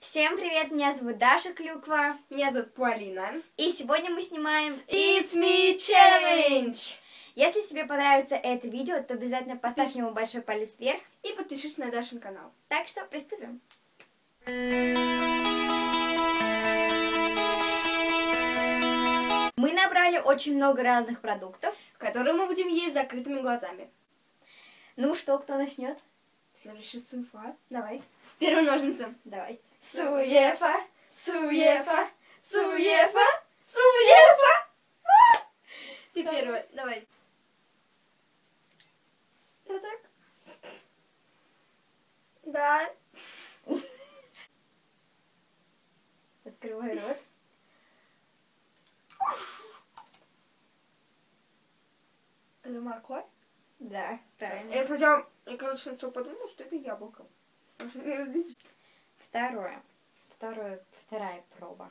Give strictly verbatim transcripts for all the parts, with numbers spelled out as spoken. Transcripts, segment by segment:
Всем привет, меня зовут Даша Клюква. Меня зовут Полина. И сегодня мы снимаем It's Me Challenge! Если тебе понравится это видео, то обязательно поставь ему большой палец вверх. И подпишись на Дашин канал. Так что приступим. Мы набрали очень много разных продуктов, которые мы будем есть с закрытыми глазами. Ну что, кто начнет? Следующий суефа. Давай. Первые ножницы. Давай. Суефа, суефа, суефа, суефа. Ты первая. Давай. Вот так. Да. Открывай рот. Это морковь? Да, правильно. Я сначала, я, короче, сначала подумала, что это яблоко. Второе. Второе, вторая проба.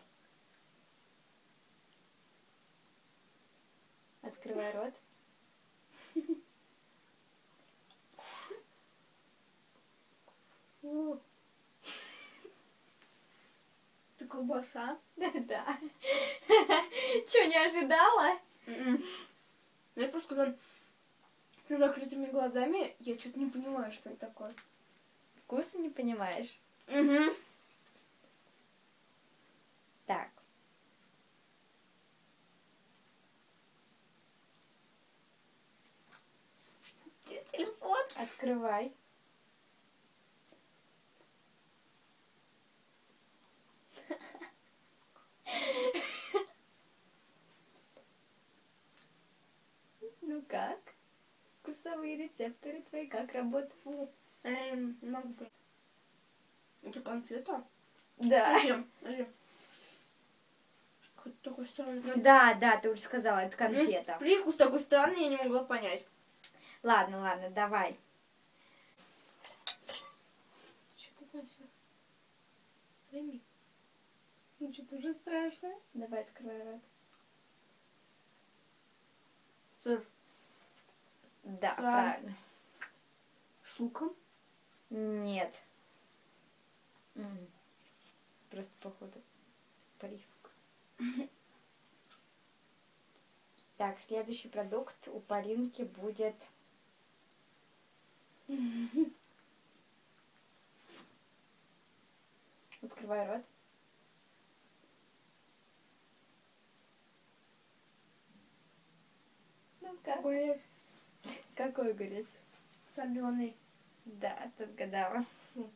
Открывай рот. Это колбаса? Да. Че, не ожидала? Я просто когда с закрытыми глазами, я что-то не понимаю, что это такое. Вкуса не понимаешь? Угу. Так. Телефон. Открывай. Ну как? Вкусовые рецепторы твои как работают? Эм, не могу понять. Это конфета? Да. Зачем? Зачем? Какой-то такой странный. Ну да, да, ты уже сказала, это конфета. Привкус такой странный, я не могла понять. Ладно, ладно, давай. Что такое все? Пойми. Ну что-то уже страшно. Давай, открывай рот. Сыр. Да, Сам. правильно. С луком? Нет. М. Просто, походу, привкус. Так, следующий продукт у Полинки будет... Открывай рот. Ну как? Огурец. Какой огурец? Соленый. Да, ты отгадала. М.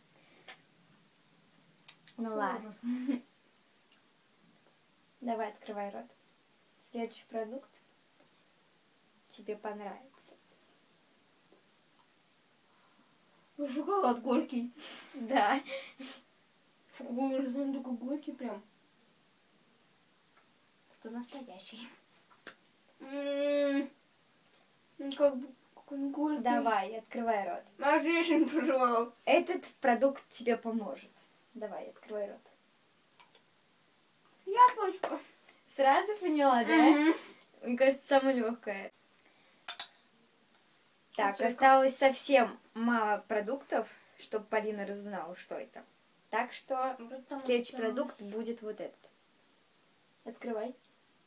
Ну ладно. Давай, открывай рот. Следующий продукт тебе понравится. Ну, шоколад горький. Да. Какой ужас, он такой горький прям. Это настоящий. М-м-м. Как бы, как он горький. Давай, открывай рот. Мажишин, пожалуйста. Этот продукт тебе поможет. Давай, открывай рот. Яблочко. Сразу поняла, да? Мгм. Мне кажется, самое легкое. Так, Чё, осталось совсем мало продуктов, чтобы Полина разузнала, что это. Так что Вот там следующий осталось. продукт будет вот этот. Открывай.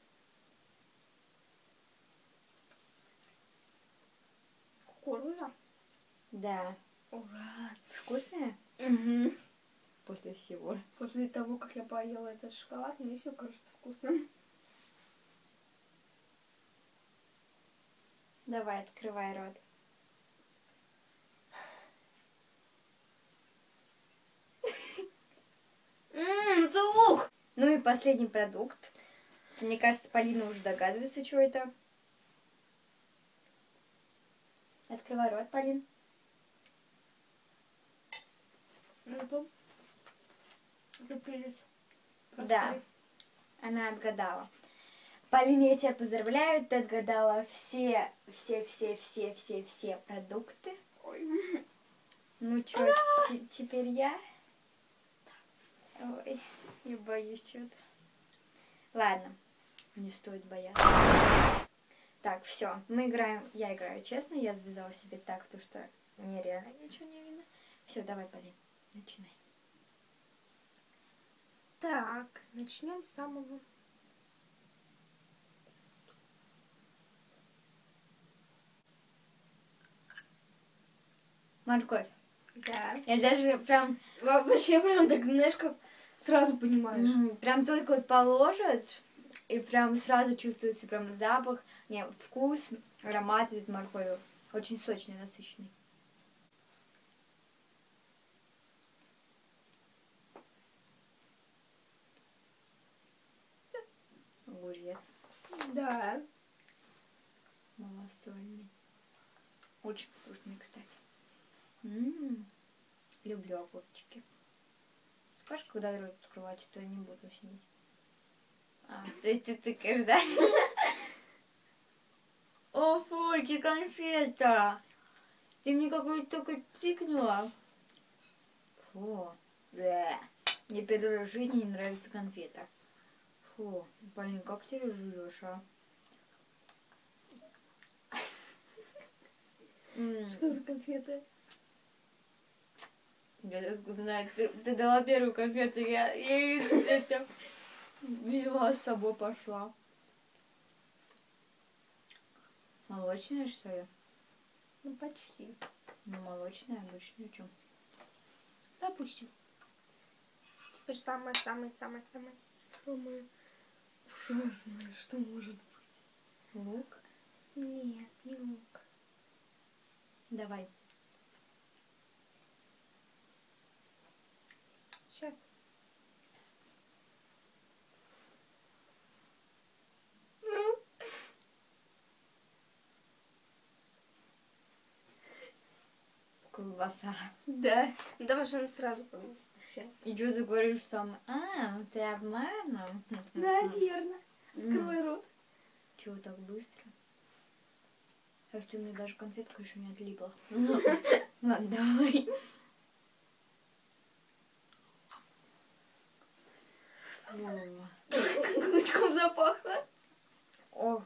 Кукуруза. Да. Ура. Вкусная? Угу. После всего. После того, как я поела этот шоколад, мне все кажется вкусным. Давай, открывай рот. Ммм, это лук. Ну и последний продукт. Мне кажется, Полина уже догадывается, что это. Открывай рот, Полин. Это, это перец. Да, Простой. она отгадала. Полина, я тебя поздравляю, ты отгадала все, все, все, все, все, все продукты. Ой. Ну что, теперь я? Ой, я боюсь что-то. Ладно, не стоит бояться. Так, все, мы играем, я играю честно, я завязала себе так, потому что мне реально ничего не видно. Все, давай, Полин, начинай. Так, начнем с самого. Морковь. Да. Я даже прям... Вообще прям так, знаешь, как сразу понимаешь. м, Прям только вот положат, и прям сразу чувствуется прям запах, не, вкус, аромат этой моркови. Очень сочный, насыщенный. Огурец. Да. Малосольный. Очень вкусный, кстати. М-м-м. Люблю огурчики. Скажешь, когда рот открывать, то я не буду сидеть. А, то есть ты тыкаешь, да? О, фуки, конфета! Ты мне какую-то только тыкнула. Фу. Да. Мне первый раз в жизни не нравится конфета. Фу, блин, как ты ее жуешь, а? М, Что за конфеты? Я откуда знаю, ты, ты дала первую конфету, я, я ее себе всё взяла с собой, пошла. Молочная, что ли? Ну, почти. Ну, молочная, обычная, что? Допустим. Теперь самое-самое-самое-самое самое ужасное, что может быть. Лук. Нет, не лук. Давай. Сейчас. Ну? Колбаса. Да. Ну, давай же она сразу получается. И что ты говоришь сам? А, ты обманом? Наверное. Открой рот. Чего так быстро? А что, у меня даже конфетка еще не отлипла. Ладно, давай. Как лучком запахло. Ох,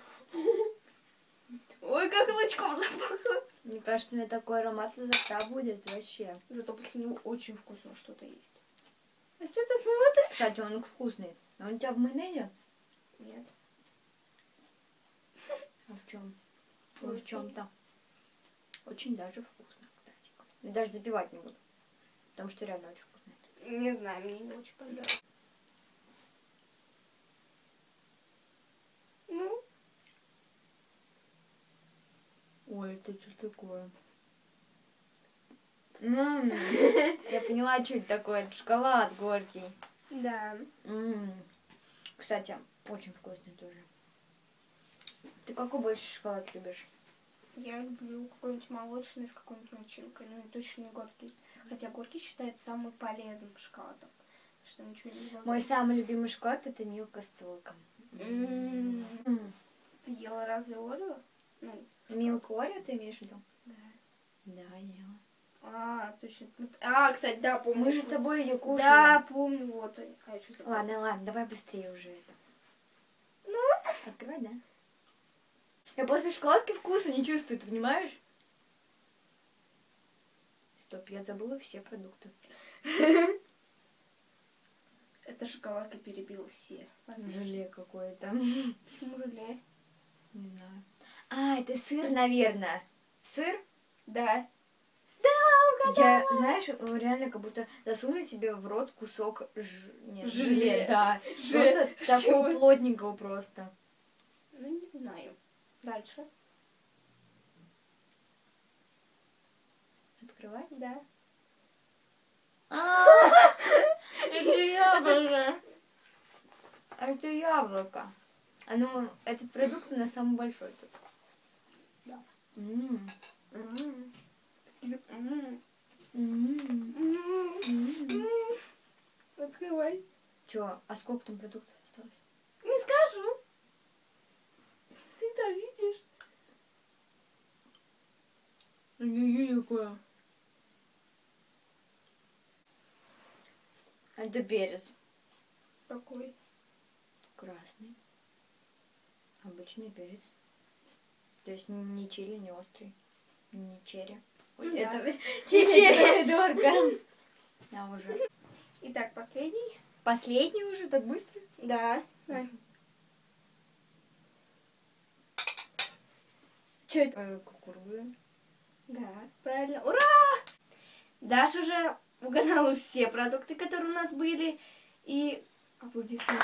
Ой, как лучком запахло. мне кажется, у меня такой аромат изо рта будет вообще. Зато после него очень вкусно что-то есть. А что ты смотришь? Кстати, он вкусный. А он у тебя в майонезе? Нет. А в чем? Он Просто. в чем-то. Очень даже вкусно, кстати. Я даже запивать не буду. Потому что реально очень вкусно. Не знаю, мне не очень понравилось. Ну? Ой, это что такое? М, Я поняла, что это такое. Это шоколад горький. Да. М, Кстати, очень вкусный тоже. Ты какой больше шоколад любишь? Я люблю какой-нибудь молочный с какой-нибудь начинкой, но точно не горький. Хотя горький считается самым полезным шоколадом. Потому что ничего не добавляет. Мой самый любимый шоколад это Милка с толком. М. М. Ты ела разве Орео? Ну, Милку Орео ты имеешь в виду? да. Да, ела. А, точно. А, кстати, да, помню. Мы же с тобой ее кушали. Да, помню, вот. А я что забыла? Ладно, ладно, давай быстрее уже это. Ну? Открывай, да? Я после шоколадки вкуса не чувствую, ты понимаешь? Стоп, я забыла все продукты. Эта шоколадка перебила все. возможно. Желе какое-то. Почему желе? Не знаю. А, это сыр, наверное. Сыр? Да. Я, знаешь, реально как будто засунули тебе в рот кусок ж... Нет, Желе. желе. Да. Желе. Просто такого Чего? плотненького просто. Ну, не знаю. Дальше. Открывать? Да. А, это яблоко. Это яблоко. Оно, этот продукт у нас самый большой тут. Да. М. М. М. М. М. М. Открывай. Чё, а сколько там продуктов осталось? Не скажу. Ты там видишь? Не какое. Это перец. Какой? Красный. Обычный перец. То есть не чили, не острый. Не черри. Ой, Да. это чили помидорка. А уже. Итак, последний. Последний уже, так быстро? Да. Давай. Что это? Э, кукуруза. Да, правильно. Ура! Даша уже угадала все продукты, которые у нас были. И аплодисменты.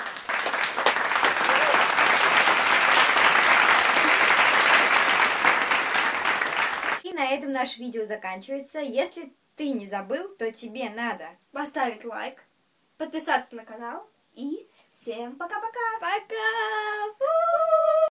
И на этом наше видео заканчивается. Если ты не забыл, то тебе надо Поставить лайк, подписаться на канал и всем пока-пока! пока!